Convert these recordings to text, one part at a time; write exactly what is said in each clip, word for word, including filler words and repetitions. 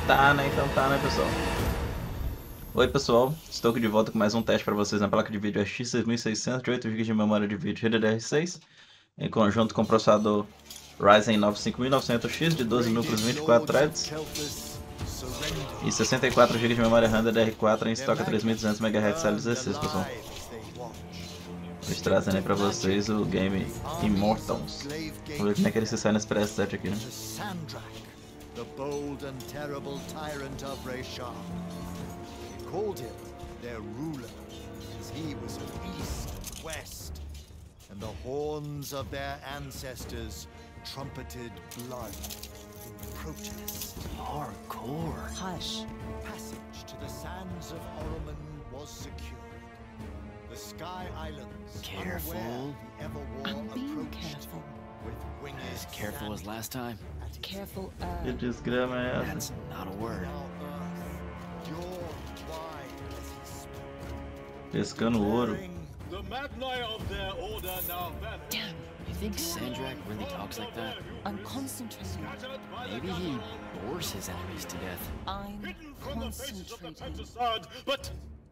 tá, né? Então tá, né, pessoal? Oi, pessoal. Estou aqui de volta com mais um teste para vocês na placa de vídeo R X seis mil e seiscentos de oito gigas de memória de vídeo D D R seis, em conjunto com o processador Ryzen nove cinco mil e novecentos X de doze núcleos e vinte e quatro threads e sessenta e quatro gigas de memória RAM D D R quatro em estoque a três mil e duzentos megahertz L dezesseis, pessoal. Estou trazendo aí para vocês o game Immortals. Vamos ver como é que ele se sai nesse preset aqui, né? The bold and terrible tyrant of Reshar. They called him their ruler, as he was of east and west, and the horns of their ancestors trumpeted blood in protest. Hardcore. Hush. Passage to the sands of Oromon was secured. The Sky Islands, Careful. unaware the Everwar I'm being approached careful. with winged As careful as sand last time. at his Careful, Que uh... desgrama é essa? That's not a word. Now earth yawned wide as he spoke. Pescando ouro. The Magni of their order now vanish. Damn, You think Sandrak really talks like that? I'm concentrating. Maybe he bores his enemies to death. I'm Hidden from the faces of the concentrating. Pentasad, but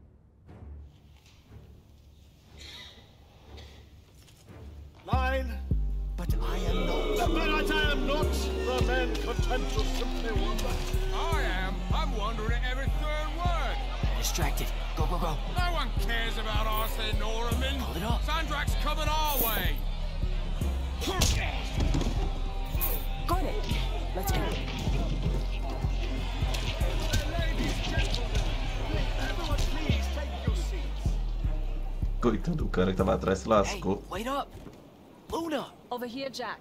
line. But I am not. But I am not the man content to simply wonder. I am. I'm wondering every third word. Distracted. Go, go, go. No one cares about Arsene Norman. Hold it up. Sandrak's coming our way. Got it. Let's go. Ladies, gentlemen, everyone please take your seats. Coitado do cara que tava atrás se Hey, lascou. wait up. Luna. Over here, Jack.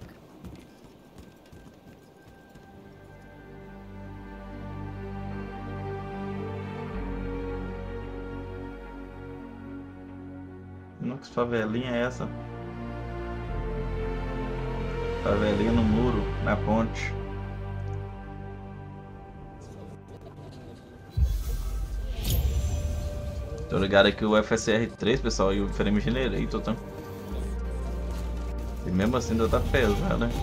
Não, que favelinha é essa? Favelinha no muro, na ponte. Tô ligado aqui o F S R três, pessoal, e o Frame Generator, tá? E mesmo assim ainda tá pesado, né?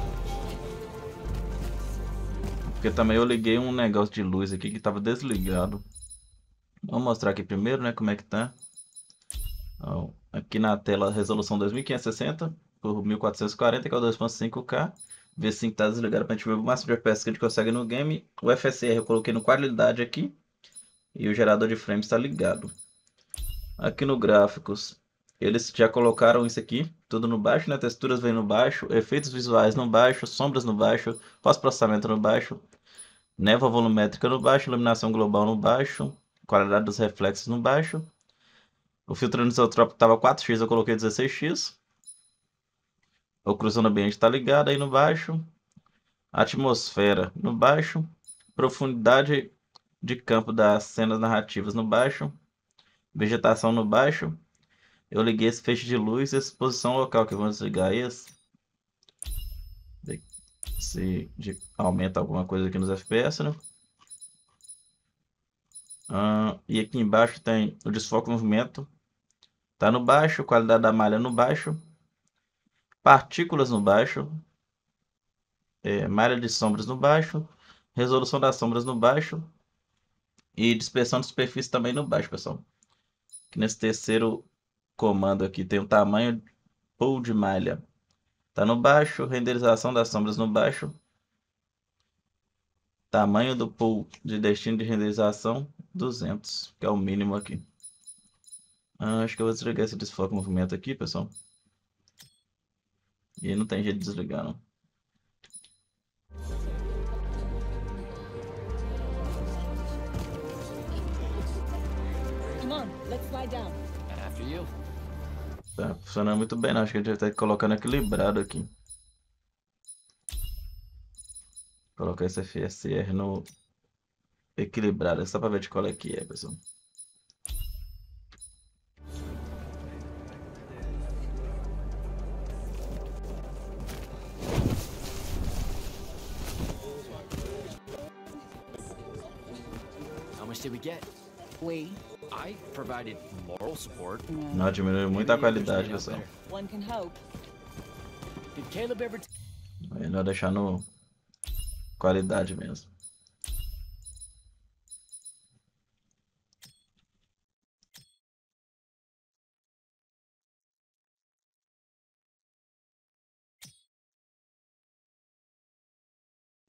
Porque também eu liguei um negócio de luz aqui que tava desligado. Vamos mostrar aqui primeiro, né, como é que tá. Ó, aqui na tela, resolução dois mil quinhentos e sessenta por mil quatrocentos e quarenta, que é o dois ponto cinco K. V cinco tá desligado pra gente ver o máximo de F P S que a gente consegue no game. O F S R eu coloquei no qualidade aqui. E o gerador de frames está ligado. Aqui no gráficos, eles já colocaram isso aqui, tudo no baixo, né? Texturas vem no baixo, efeitos visuais no baixo, sombras no baixo, pós-processamento no baixo, névoa volumétrica no baixo, iluminação global no baixo, qualidade dos reflexos no baixo. O filtro anisotrópico estava quatro x, eu coloquei dezesseis x. A oclusão no ambiente está ligada aí no baixo. Atmosfera no baixo. Profundidade de campo das cenas narrativas no baixo. Vegetação no baixo. Eu liguei esse feixe de luz e exposição local, que eu vou desligar esse. Se de, aumenta alguma coisa aqui nos F P S, né? Ah, e aqui embaixo tem o desfoque movimento. Tá no baixo, qualidade da malha no baixo. Partículas no baixo. É, malha de sombras no baixo. Resolução das sombras no baixo. E dispersão de superfície também no baixo, pessoal. Aqui nesse terceiro comando aqui tem o tamanho pool de malha. Tá no baixo, renderização das sombras no baixo. Tamanho do pool de destino de renderização duzentos, que é o mínimo aqui. Ah, acho que eu vou desligar esse desfoque movimento aqui, pessoal. E não tem jeito de desligar, não. Come on, let's slide down. After you. Tá funcionando muito bem, não. Acho que a gente vai estar colocando equilibrado aqui. Colocar esse F S R no equilibrado, só para ver de qual é que é, pessoal. How much did we get? We. I provided moral support. Não, diminuiu muito a Maybe others qualidade, made out pessoal. better. One can hope. Did Caleb ever Melhor deixar no qualidade mesmo.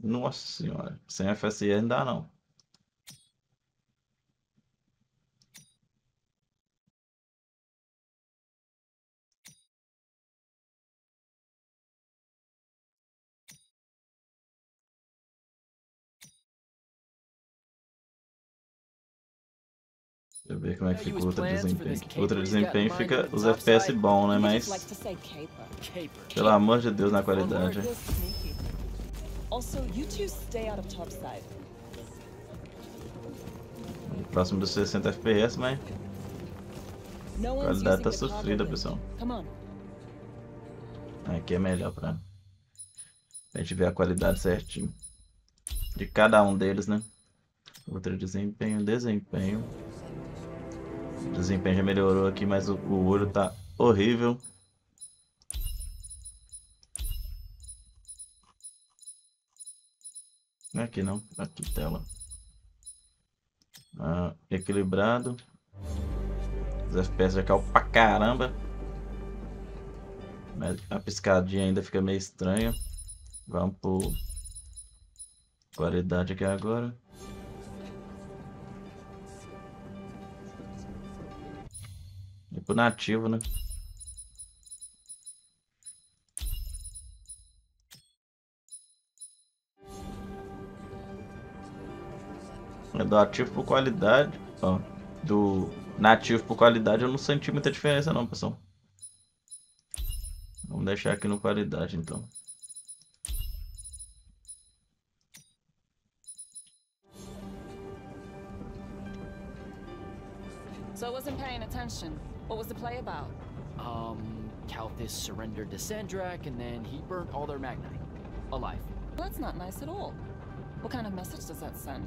Nossa senhora, sem F S I não dá não. Deixa eu ver como é que fica o ultra desempenho. O ultra desempenho fica os F P S bom, né? You Mas, just like to say caper. Caper. pelo amor de Deus, na Or qualidade. you're sneaky. Also, you two stay out of topside. Próximo dos sessenta F P S, mas No a one's qualidade using tá the sofrida, cargo pessoal. bin. Come on. Aqui é melhor pra, pra gente ver a qualidade certinho de cada um deles, né? Ultra desempenho, desempenho. O desempenho já melhorou aqui, mas o, o olho tá horrível. Não é aqui não, aqui tela. Ah, equilibrado. Os F P S já caiu pra caramba. Mas a piscadinha ainda fica meio estranha. Vamos por qualidade aqui agora. E pro nativo, né? É do ativo por qualidade. Ó, do nativo por qualidade eu não senti muita diferença não, pessoal. Vamos deixar aqui no qualidade então. So I wasn't paying attention. What was the play about? Um, Kalthus surrendered to Sandrak, and then he burnt all their Magnite. Alive. That's not nice at all. What kind of message does that send?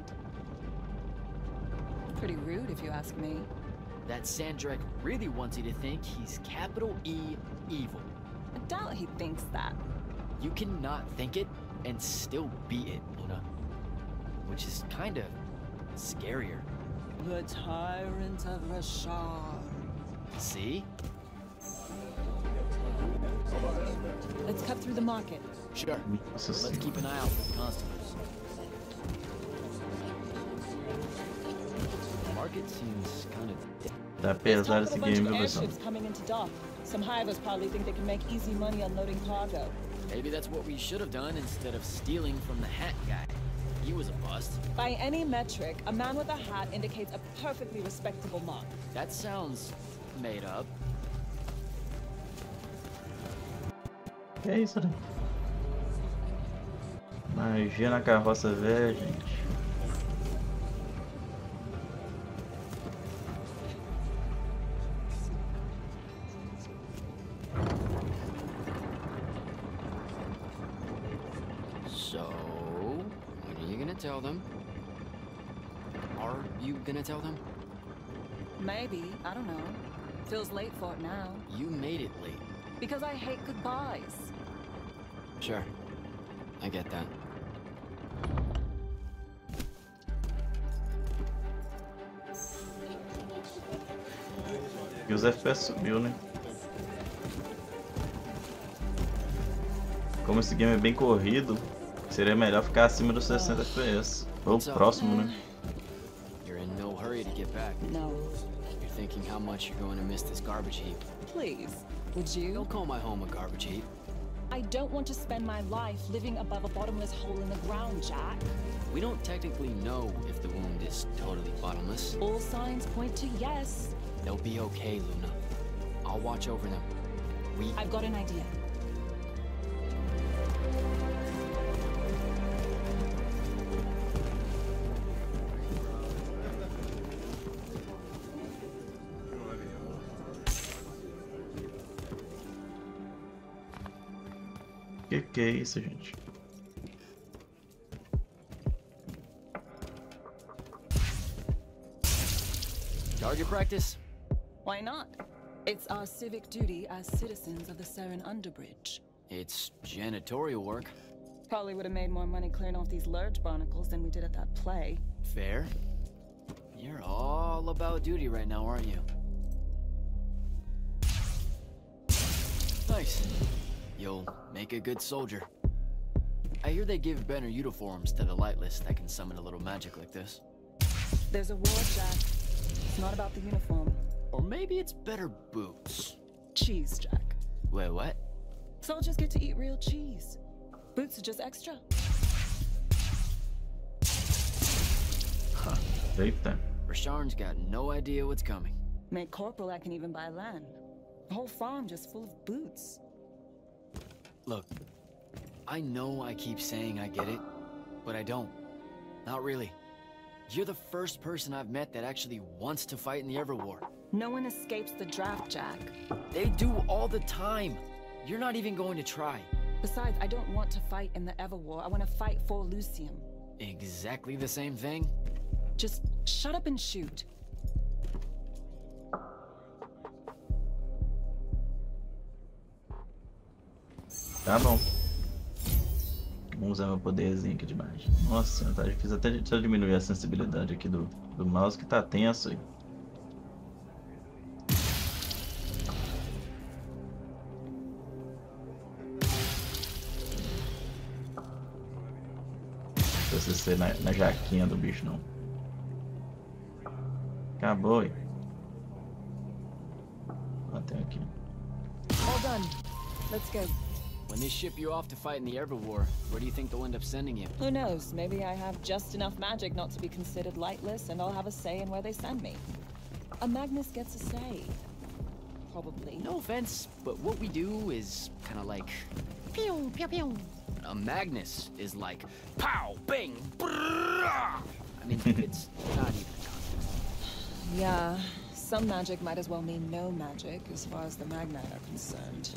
Pretty rude, if you ask me. That Sandrak really wants you to think he's capital E evil. I doubt he thinks that. You cannot think it and still be it, Luna. Which is kinda scarier. The tyrant of Rashar. See? Let's cut through the market. Sure. Nossa Let's senhora. keep an eye out for the constables. The market seems kind of dead. Tá There's pesado talk of esse a bunch game, of viu, pessoal? airships coming into dock. Some hivers probably think they can make easy money unloading cargo. Maybe that's what we should have done instead of stealing from the hat guy. He was a bust. By any metric, a man with a hat indicates a perfectly respectable mark. That sounds made up. Que é isso, né? Magia na carroça velha, gente. So, what are you gonna tell them? Are you gonna tell them? Maybe, I don't know. Feels late for it now. You made it late. Because I hate goodbyes. Sure. I get that. E os F P S subiu, né? Como esse game é bem corrido, seria melhor ficar acima dos sessenta F P S. Ou próximo, né? You're in no hurry to get back. No. You're thinking how much you're going to miss this garbage heap. Please, would you? Don't call my home a garbage heap. I don't want to spend my life living above a bottomless hole in the ground, Jack. We don't technically know if the wound is totally bottomless. All signs point to yes. They'll be okay, Luna. I'll watch over them. We... I've got an idea. Que que é isso, gente? Target practice? Why not? It's our civic duty as citizens of the Saren Underbridge. It's janitorial work. Probably would have made more money clearing off these lurge barnacles than we did at that play. Fair. You're all about duty right now, aren't you? Nice. You'll make a good soldier. I hear they give better uniforms to the Lightless that can summon a little magic like this. There's a war, Jack. It's not about the uniform. Or maybe it's better boots. Cheese, Jack. Wait, what? Soldiers get to eat real cheese. Boots are just extra. Huh. Eita. Rasharn's got no idea what's coming. Made corporal, I can even buy land. The whole farm just full of boots. Look, I know I keep saying I get it, but I don't. Not really. You're the first person I've met that actually wants to fight in the Everwar. No one escapes the draft, Jack. They do all the time. You're not even going to try. Besides, I don't want to fight in the Everwar. I want to fight for Lucium. Exactly the same thing? Just shut up and shoot. Tá bom. Vamos usar meu poderzinho aqui de magia. Nossa, tá difícil até deixa eu diminuir a sensibilidade aqui do, do mouse que tá tenso aí. Não precisa ser na, na jaquinha do bicho não. Acabou aí. Até aqui. All done. Let's go. When they ship you off to fight in the Everwar, where do you think they'll end up sending you? Who knows? Maybe I have just enough magic not to be considered lightless, and I'll have a say in where they send me. A Magnus gets a say. Probably. No offense, but what we do is kind of like... Pew, pew, pew. A Magnus is like... Pow! Bang! Brrrah! I mean, it's not even a contest. Yeah, some magic might as well mean no magic, as far as the Magnite are concerned.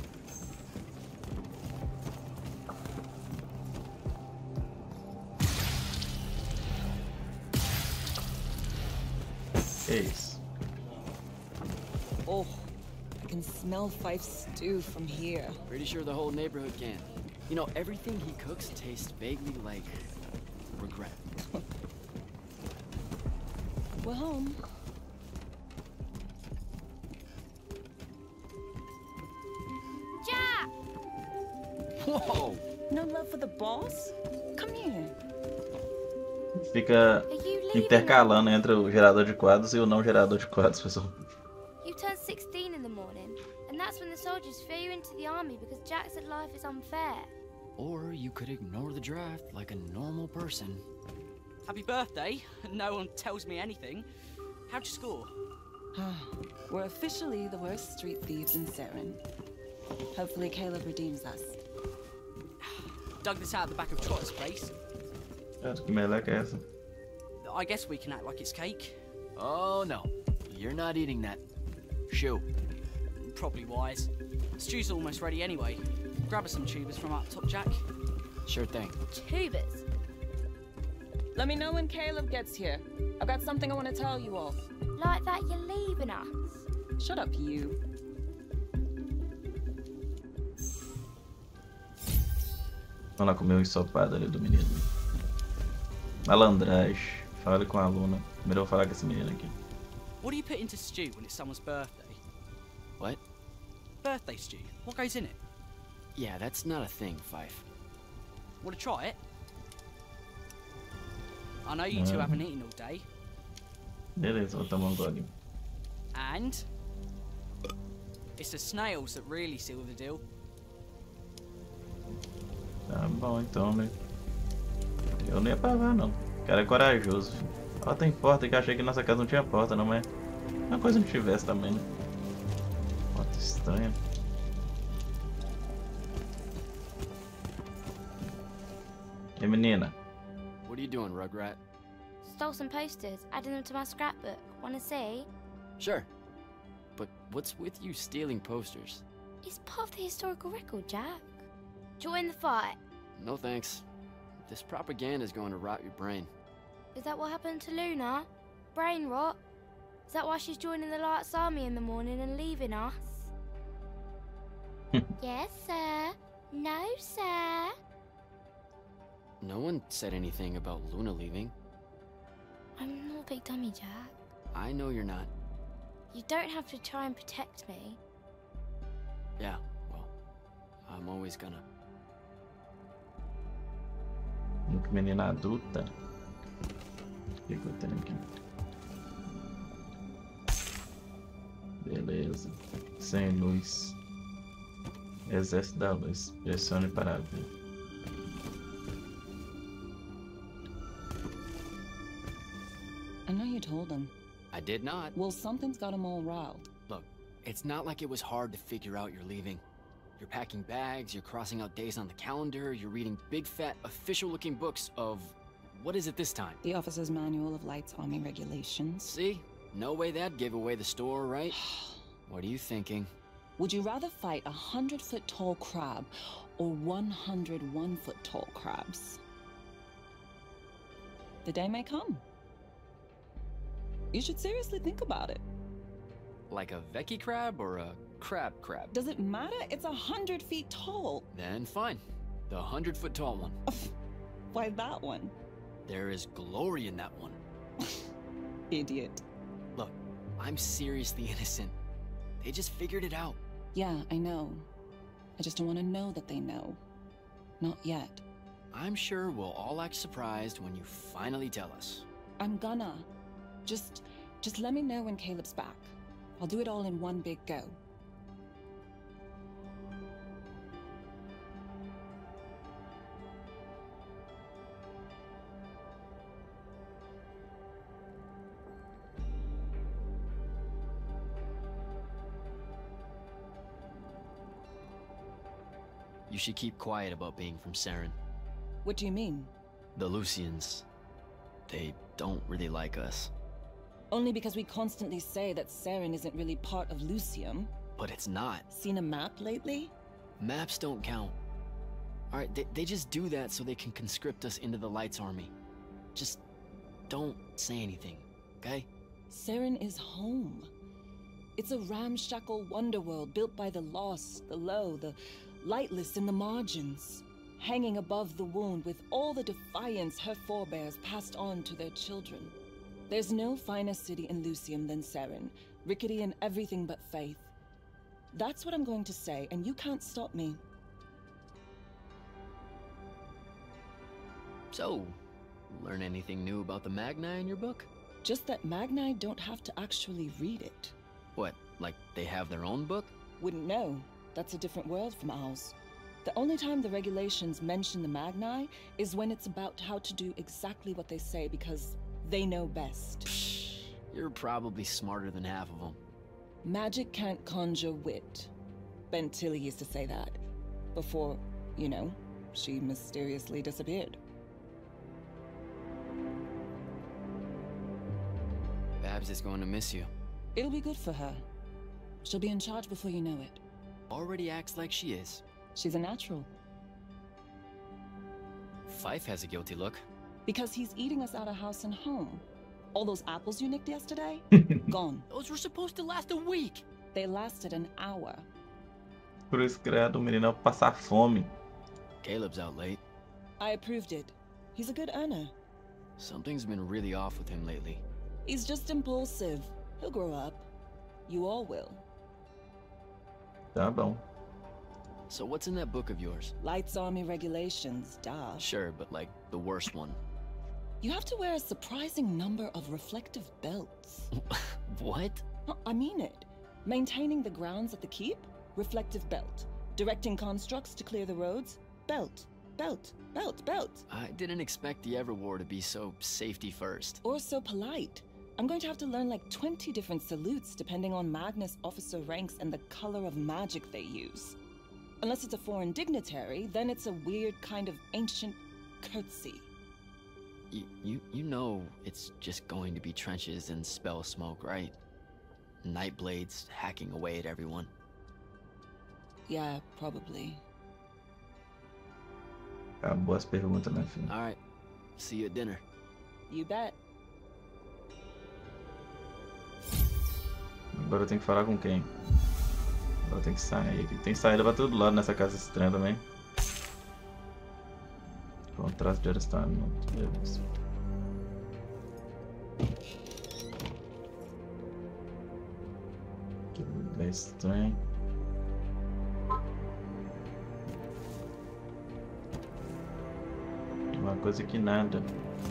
Isso. Oh, I can smell Fife's stew from here. Pretty sure the whole neighborhood can. You know, everything he cooks tastes vaguely like... regret. We're home. Jack! Whoa! No love for the boss? Come here. Fica Are you leaving? intercalando entre o gerador de quadros e o não gerador de quadros, pessoal. You turn sixteen in the morning, and that's when the soldiers fear you into the army because Jack said life is unfair. Or you could ignore the draft like a normal person. Happy birthday. No one tells me anything. How'd you score? We're officially the worst street thieves in Saren. Hopefully Caleb redeems us. Dug this out the back of Trotter's place. Acho que melhor que essa. I guess we can act like it's cake. Oh no, you're not eating that. Shoo. Probably wise. Stew's almost ready anyway. Grab us some tubers from up top, Jack. Sure thing. Tubers. Let me know when Caleb gets here. I've got something I want to tell you all. Like that you're leaving us. Shut up, you. Vamos lá comer o ensopado ali do menino. Malandragem. Fale com a Luna. Primeiro eu vou falar com esse menino aqui. What do you put into stew when it's someone's birthday? What? Birthday stew. What goes in it? Yeah, that's not a thing, Fife. Want to try it? I know you two Mm. haven't eaten all day. Beleza, vou tomar um gole. And... it's the snails that really seal the deal. Tá bom então, né? Eu não ia pagar não. O cara é corajoso. Ó, tem porta que eu achei que nossa casa não tinha porta, não é? Uma coisa não tivesse também, né? Porta estranha. E menina? What are you doing, Rugrat? Stole some posters, adding them to my scrapbook. Wanna see? Sure. But what's with you stealing posters? It's part of the historical record, Jack. Join the fight. No thanks. This propaganda's going to rot your brain. Is that what happened to Luna? Brain rot? Is that why she's joining the Lights Army in the morning and leaving us? Yes, sir. No, sir. No one said anything about Luna leaving. I'm not a big dummy, Jack. I know you're not. You don't have to try and protect me. Yeah, well, I'm always gonna. Menina adulta. O que, que eu tenho aqui? Beleza. Sem luz. Exército da luz. Pressione para ver. I know you told him. I did not. Well, something's got him all riled. Look, it's not like it was hard to figure out you're leaving. You're packing bags, you're crossing out days on the calendar, you're reading big fat official-looking books of... what is it this time? The Officer's Manual of Lights Army Regulations. See? No way that gave away the store, right? What are you thinking? Would you rather fight a hundred-foot-tall crab or one hundred one-foot-tall crabs? The day may come. You should seriously think about it. Like a Vecchi crab or a crab crab? Does it matter? It's a hundred feet tall. Then fine. The hundred-foot tall one. Why that one? There is glory in that one. Idiot. Look, I'm seriously innocent. They just figured it out. Yeah, I know. I just don't want to know that they know. Not yet. I'm sure we'll all act surprised when you finally tell us. I'm gonna. Just, just let me know when Caleb's back. I'll do it all in one big go. You should keep quiet about being from Saren. What do you mean? The Lucians, they don't really like us. Only because we constantly say that Saren isn't really part of Lucium. But it's not. Seen a map lately? Maps don't count. Alright, they, they just do that so they can conscript us into the Lights Army. Just don't say anything, okay? Saren is home. It's a ramshackle wonderworld built by the lost, the low, the lightless in the margins, hanging above the wound with all the defiance her forebears passed on to their children. There's no finer city in Lucium than Saren, rickety in everything but faith. That's what I'm going to say, and you can't stop me. So, learn anything new about the Magni in your book? Just that Magni don't have to actually read it. What, like they have their own book? Wouldn't know. That's a different world from ours. The only time the regulations mention the Magni is when it's about how to do exactly what they say because they know best. Psh, you're probably smarter than half of them. Magic can't conjure wit. Ben Tilly used to say that. Before, you know, she mysteriously disappeared. Babs is going to miss you. It'll be good for her. She'll be in charge before you know it. Already acts like she is. She's a natural. Fife has a guilty look. Because he's eating us out of house and home. All those apples you nicked yesterday? Gone. Those were supposed to last a week. They lasted an hour. Cruz credo, o menino passar fome. Caleb's out late. I approved it. He's a good earner. Something's been really off with him lately. He's just impulsive. He'll grow up. You all will. Tá bom. So what's in that book of yours? Lights Army Regulations, duh. Sure, but like the worst one. You have to wear a surprising number of reflective belts. What? No, I mean it. Maintaining the grounds at the keep? Reflective belt. Directing constructs to clear the roads? Belt. Belt. Belt. Belt. I didn't expect the Everwar to be so safety first. Or so polite. I'm going to have to learn like twenty different salutes depending on Magnus officer ranks and the color of magic they use. Unless it's a foreign dignitary, then it's a weird kind of ancient curtsy. You, you, you know it's just going to be trenches and spell smoke, right? Nightblades hacking away at everyone. Yeah, probably. Acabou as perguntas, né, filho? Alright, see you at dinner. You bet. Agora eu tenho que falar com quem? Agora eu tenho que sair aqui. Tem saída pra todo lado nessa casa estranha também. Contraste de arestamento. Beleza. Que lugar estranho. Uma coisa que nada.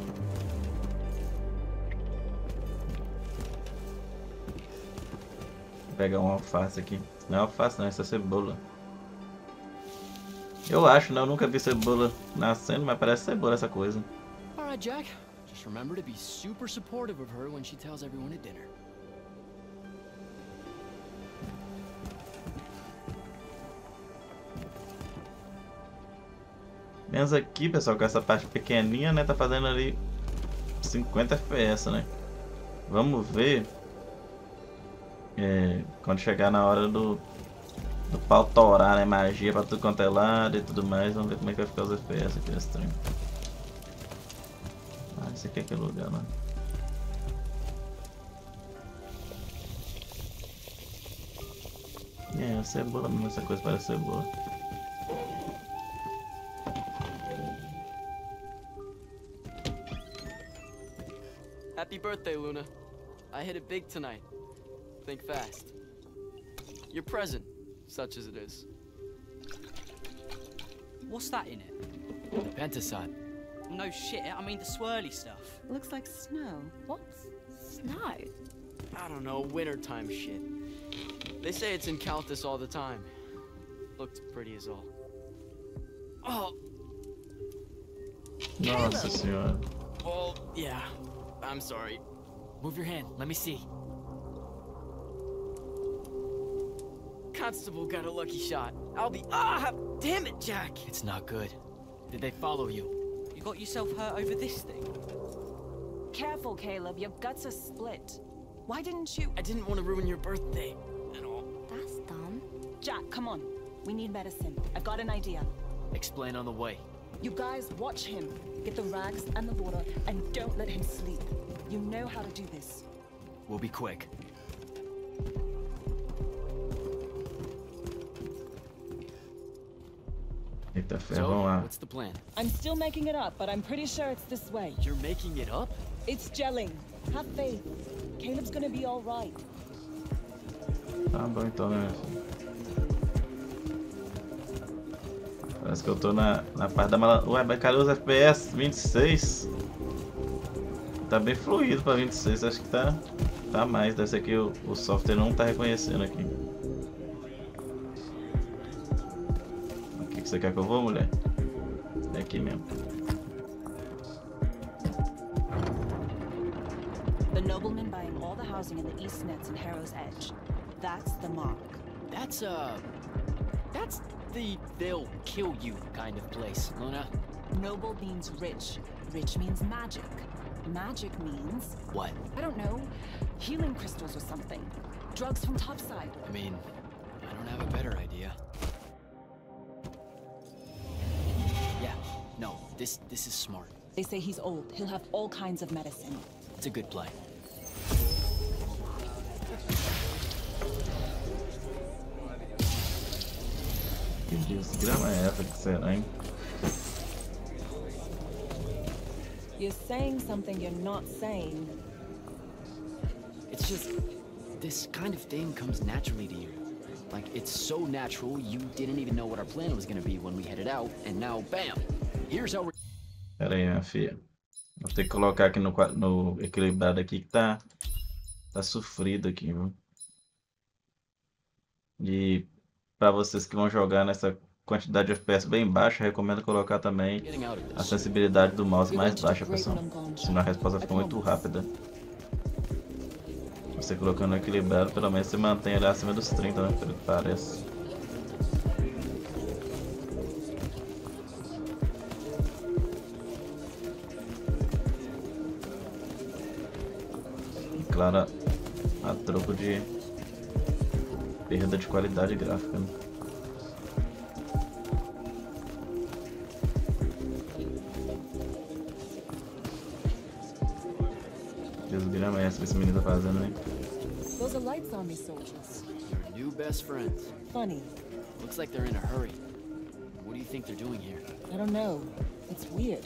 Vou pegar um alface aqui. Não é alface não, essa é cebola. Eu acho, né? Eu nunca vi cebola nascendo, mas parece cebola essa coisa. Alright, Jack. Just remember to be super supportive of her when she tells everyone at dinner. Menos aqui, pessoal, com essa parte pequenininha, né? Tá fazendo ali cinquenta F P S, né? Vamos ver é, quando chegar na hora do, do pau torar, né? Magia pra tudo quanto é lado e tudo mais. Vamos ver como é que vai ficar os F P S aqui nesse trem. Ah, esse aqui é aquele lugar, né? É, cebola mesmo, essa coisa parece cebola. Happy birthday, Luna. I hit it big tonight. Think fast. Your present, such as it is. What's that in it? The Pentasod. No shit, I mean the swirly stuff. Looks like snow. What's snow? I don't know, wintertime shit. They say it's in Calthus all the time. Looked pretty as all. Oh! Nossa senhora. Oh, yeah. I'm sorry. Move your hand, let me see. Constable got a lucky shot. I'll be- Ah! Damn it, Jack! It's not good. Did they follow you? You got yourself hurt over this thing? Careful, Caleb. Your guts are split. Why didn't you? I didn't want to ruin your birthday at all. That's dumb. Jack, come on. We need medicine. I've got an idea. Explain on the way. You guys watch him. Get the rags and the water, and don't let him sleep. You know how to do this. We'll be quick. Eita ferro, So, vamos lá. what's the plan? I'm still making it up, but I'm pretty sure it's this way. You're making it up? It's gelling. Have faith. Caleb's gonna be all right. Tá bom então, né? Parece que eu tô na, na parte da mala. Ué, mas cadê os F P S? vinte e seis? Tá bem fluido pra vinte e seis, acho que tá, tá mais. Deve ser que o, o software não tá reconhecendo aqui. O que, que você quer que eu vou, mulher? É aqui mesmo. The nobleman buying all the housing in the East Nets and Harrow's Edge. That's the mark. That's, uh... That's the they'll kill you kind of place, Luna. Noble means rich. Rich means magic. Magic means... What? I don't know. Healing crystals or something. Drugs from topside. I mean, I don't have a better idea. Yeah, no, this this is smart. They say he's old. He'll have all kinds of medicine. It's a good play. Que desgrama é essa que será, hein? You're saying something you're not saying. It's just, this kind of thing comes naturally to you. Like, it's so natural, you didn't even know what our plan was gonna be when we headed out, and now, bam! Here's how we're... Pera aí, minha filha. Vou ter que colocar aqui no, no equilibrado aqui que tá, tá sofrido aqui, viu? E para vocês que vão jogar nessa quantidade de F P S bem baixa, recomendo colocar também a sensibilidade do mouse mais baixa, pessoal. Senão a resposta fica muito rápida. Você colocando equilibrado, pelo menos você mantém ele acima dos trinta, né? Pelo que parece. E claro, a troco de perda de qualidade gráfica, né? Desgrama essa que esse menino tá fazendo, hein? Those are Lights Army soldiers. Your new best friends. Funny. Looks like they're in a hurry. What do you think they're doing here? I don't know. It's weird.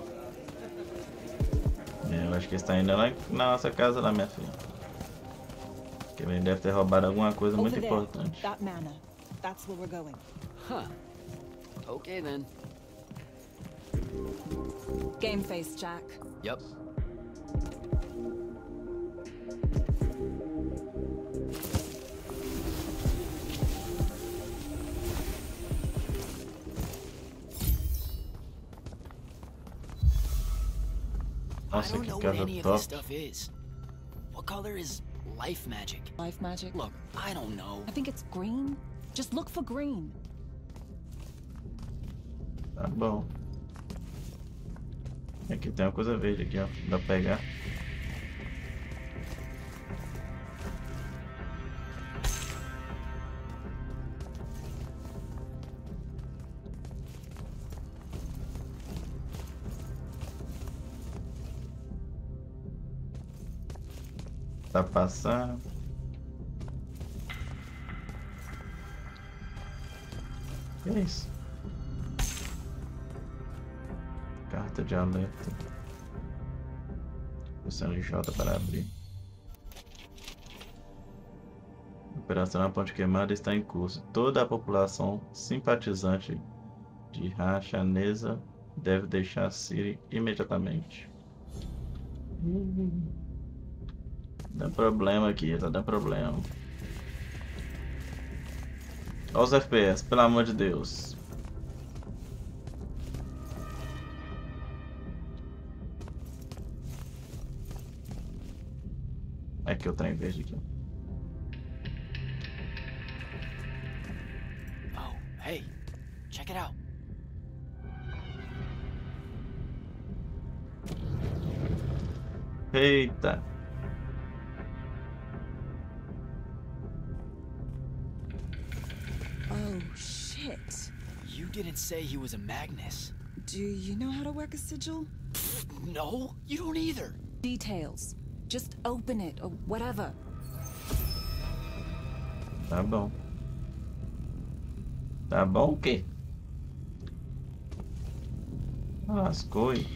É, eu acho que está indo lá na nossa casa, lá, minha filha. Que ele deve ter roubado alguma coisa muito Over there, importante. that manor. That's where we're going. Huh. Okay then. Game face, Jack. Yep. I Nossa, don't que know what casa any of top. this stuff is. What color is life magic? Life magic? Look, I don't know. I think it's green. Just look for green. Tá bom. Aqui tem uma coisa verde aqui, ó. Dá pra pegar. Tá passando. Que é isso? Carta de alerta. Pressione J para abrir. Operação na Ponte Queimada está em curso. Toda a população simpatizante de Rachanesa deve deixar Ciri imediatamente. Dá problema aqui, tá dando problema. Olha os F P S, pelo amor de Deus. Aqui o trem verde aqui. Oh, hey, check it out. Eita. Oh, shit. You didn't say he was a Magnus. Do you know how to work a sigil? No, you don't either. Details. Just open it or whatever. Tá bom. Tá bom o quê? Lascou aí.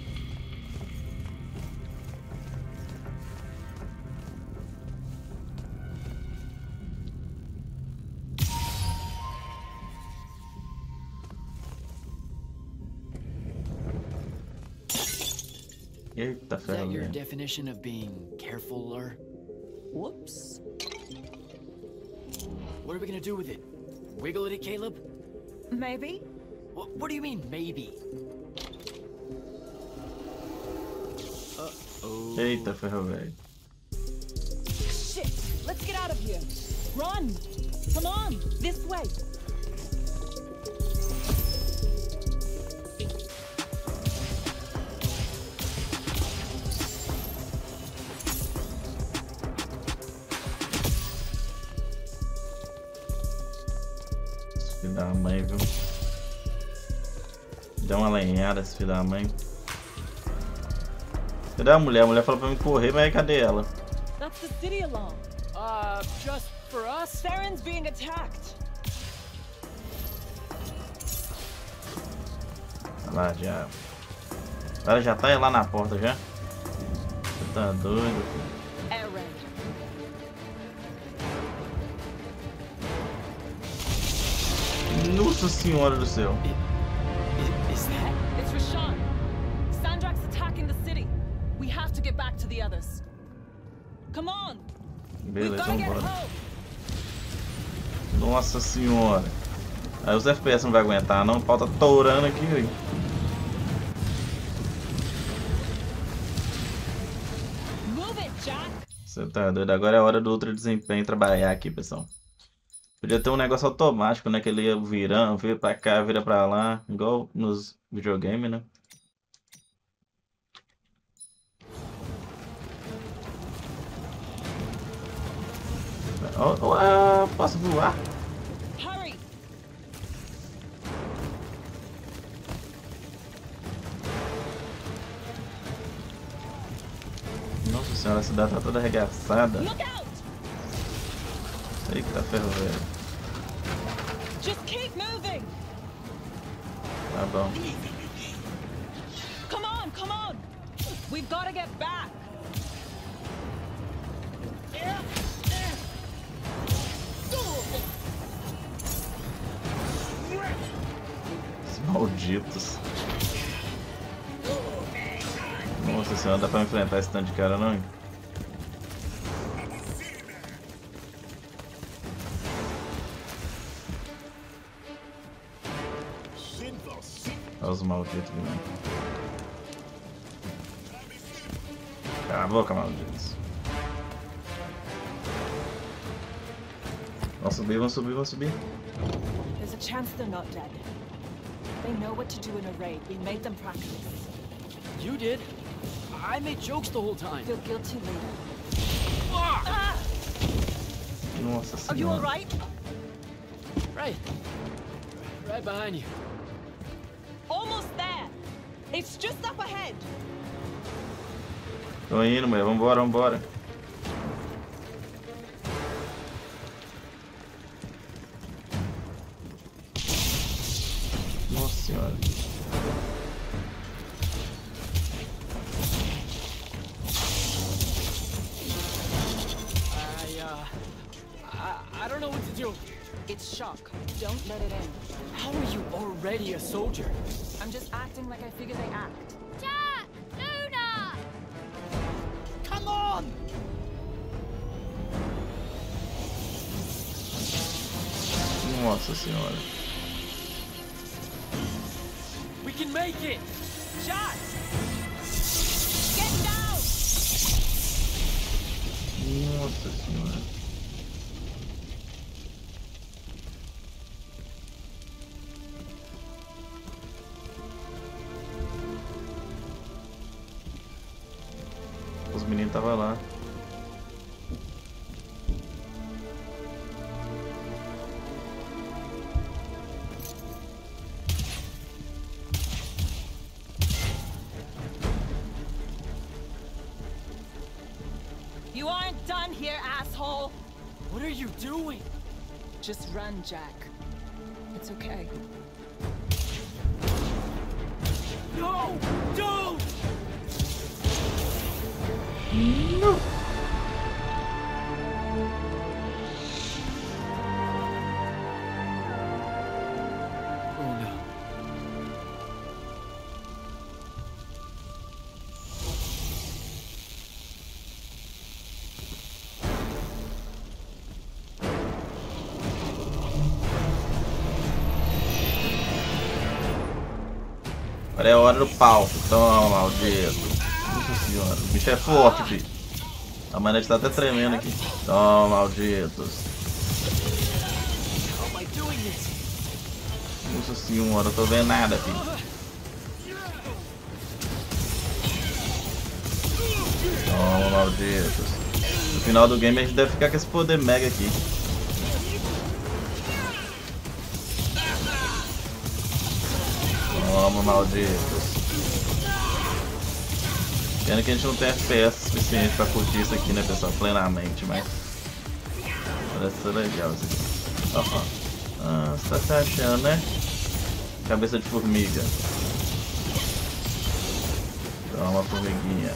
Eita, Is that your ferro. definition of being carefuler? Whoops. What are we gonna do with it? Wiggle at it, Caleb? Maybe? What, what do you mean, maybe? Uh-oh. Eita, ferro velho. Shit! Let's get out of here! Run! Come on! This way! Filho da mãe, viu? Deu uma lenhada esse filho da mãe. Cadê a mulher? A mulher falou pra mim correr, mas cadê ela? That's the city alarm. Uh, just for us? Saren's being attacked. Olha lá, já. Ela já tá lá na porta já. Você tá doido, filho? Eren. Nossa senhora do céu. I- is that? It's Rashan. Sandrak's attacking the city. We have to get back to the others. Come on. We've Beleza, gotta get vambora. home. Nossa senhora. Aí os F P S não vai aguentar não. O pau tá tourando aqui, velho. Move it, Jack. Você tá doido? Agora é a hora do Ultra Desempenho trabalhar aqui, pessoal. Podia ter um negócio automático, né? Que ele ia virando, vira pra cá, vira pra lá. Igual nos videogames, né? Oh, oh, ah, posso voar? Hurry. Nossa senhora, a cidade tá toda arregaçada. Look out. Eita ferro, velho. Just keep moving. Tá bom. Come on, come on. We've got to get back. Os malditos. Nossa senhora, dá pra enfrentar esse tanto de cara não? Hein? Olha os malditos vindo. Cala a boca, malditos. Vamos subir, vamos subir, vamos subir. There's a chance they're not dead. They know what to do in a raid. We made them practice. You did? I made jokes the whole time. Feel guilty later. Ah! Nossa Are you senhora. alright? Right. Right behind you. Almost there. It's just up ahead. Tô indo, mulher. Vambora, vambora. Nossa senhora. I, uh... I, I don't know what to do. It's shock. Don't let it in. How are you already a soldier? I'm just acting like I figure they act. Jack! Luna! Come on! Nossa senhora. We can make it! Jack! Get down! Nossa senhora. Os meninos estavam lá. You aren't done here, asshole! What are you doing? Just run, Jack. It's okay. No! Don't! No. Luna. Agora é a hora do pau. Toma, maldito. Nossa senhora. O bicho é forte, filho. A manete tá até tremendo aqui. Toma, malditos. How am I doing this? Nossa senhora, eu tô vendo nada, filho. Toma, malditos. No final do game a gente deve ficar com esse poder mega aqui. Toma, malditos. Pena que a gente não tem F P S suficiente pra curtir isso aqui, né, pessoal? Plenamente, mas... parece ser legal isso aqui. Ó, ó. Ah, você tá se achando, né? Cabeça de formiga. Toma, formiguinha.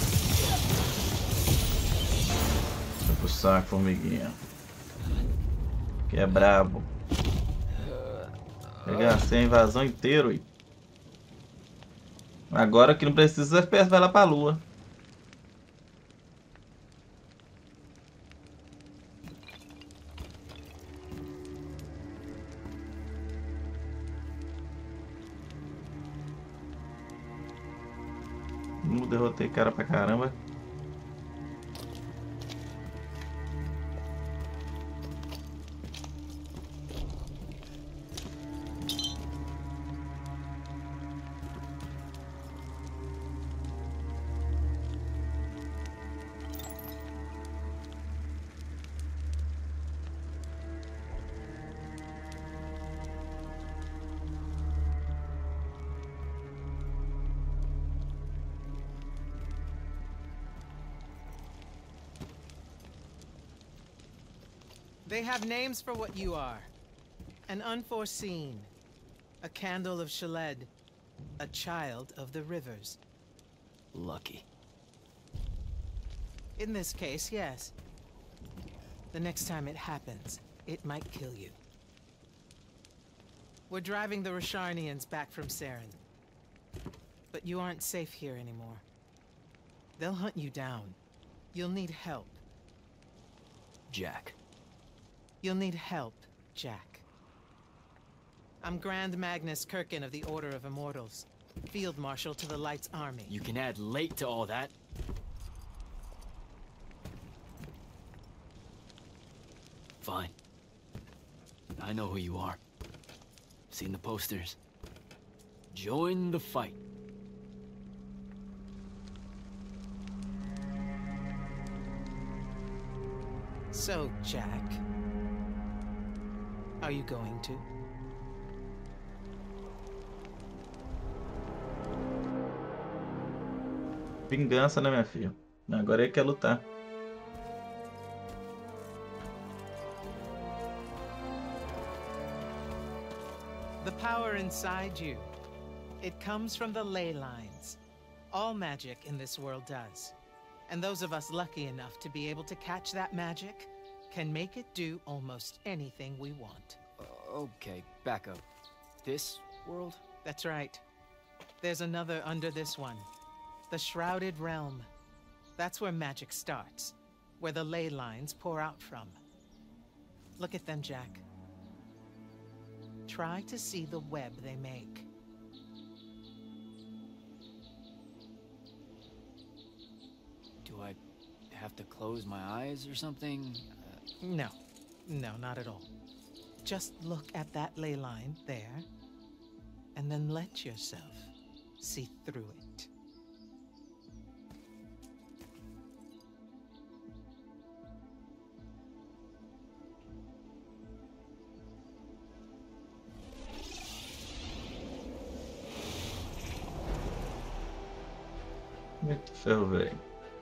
Vai pro saco, formiguinha. Que é brabo. Pegar assim a invasão inteira, aí. Agora que não precisa, F P S vai lá pra lua. Não derrotei cara pra caramba. They have names for what you are. An unforeseen. A candle of Shaled. A child of the rivers. Lucky. In this case, yes. The next time it happens, it might kill you. We're driving the Rasharnians back from Saren. But you aren't safe here anymore. They'll hunt you down. You'll need help. Jack. You'll need help, Jack. I'm Grand Magnus Kirkin of the Order of Immortals, Field Marshal to the Light's Army. You can add late to all that. Fine. I know who you are. Seen the posters. Join the fight. So, Jack, are you going to? Vingança, né, minha filha? Agora ele quer lutar. The power inside you, it comes from the ley lines. All magic in this world does. And those of us lucky enough to be able to catch that magic can make it do almost anything we want. Uh, okay, back up. This world? That's right. There's another under this one. The Shrouded Realm. That's where magic starts. Where the ley lines pour out from. Look at them, Jack. Try to see the web they make. Do I have to close my eyes or something? Uh... No. No, not at all. Just look at that ley line there, and then let yourself see through it. Muito ferro, velho.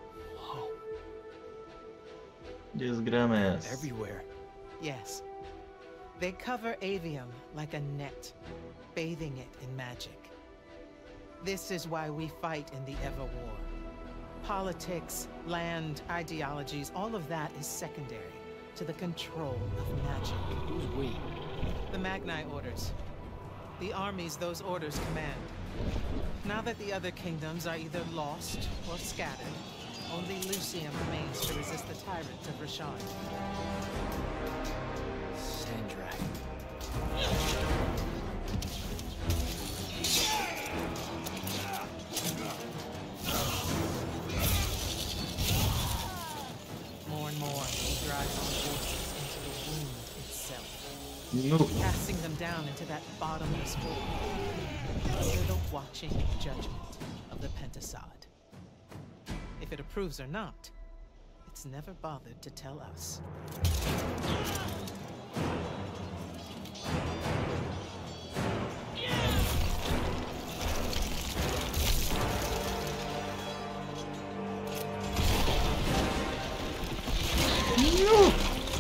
Desgrama é essa? Everywhere. Yes. They cover Avium like a net, bathing it in magic. This is why we fight in the Everwar. Politics, land, ideologies, all of that is secondary to the control of magic. Who's we? The Magni orders. The armies those orders command. Now that the other kingdoms are either lost or scattered, only Lucium remains to resist the tyrant of Rasharn. Sandrak. More and more, he drives on forces into the wound itself. No. Casting them down into that bottomless hole. Under the watching judgment of the Pentasod. If it approves or not, it's never bothered to tell us. No.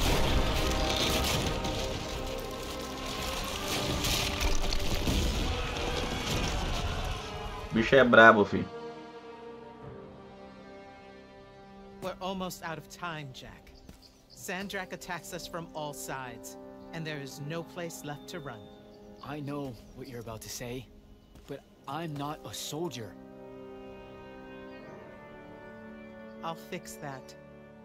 Bicho é brabo, filho. We're almost out of time, Jack. Sandrak attacks us from all sides, and there is no place left to run. I know what you're about to say, but I'm not a soldier. I'll fix that.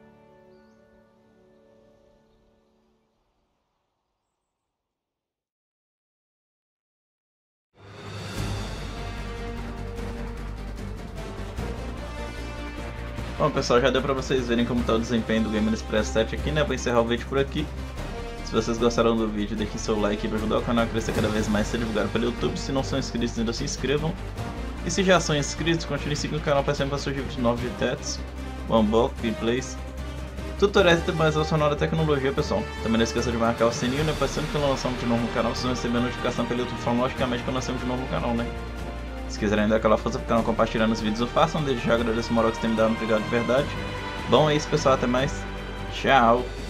Bom, pessoal, já deu pra vocês verem como tá o desempenho do Gamer Express sete aqui, né? Vou encerrar o vídeo por aqui. Se vocês gostaram do vídeo, deixem seu like para ajudar o canal a crescer cada vez mais, ser divulgado pelo YouTube. Se não são inscritos, ainda se inscrevam. E se já são inscritos, continue seguindo o canal para sempre surgir vídeos novos de tetos, unbox, gameplays, tutoriais e mais relacionados à tecnologia, pessoal. Também não esqueça de marcar o sininho, né? Para sempre que lançamos de novo no canal, vocês vão receber a notificação pelo YouTube, falando logicamente que nós temos de novo no canal, né? Se quiserem dar aquela força pro canal compartilhando os vídeos, o façam. Desde já agradeço o moral que vocês têm me dado, obrigado de verdade. Bom, é isso, pessoal, até mais. Tchau!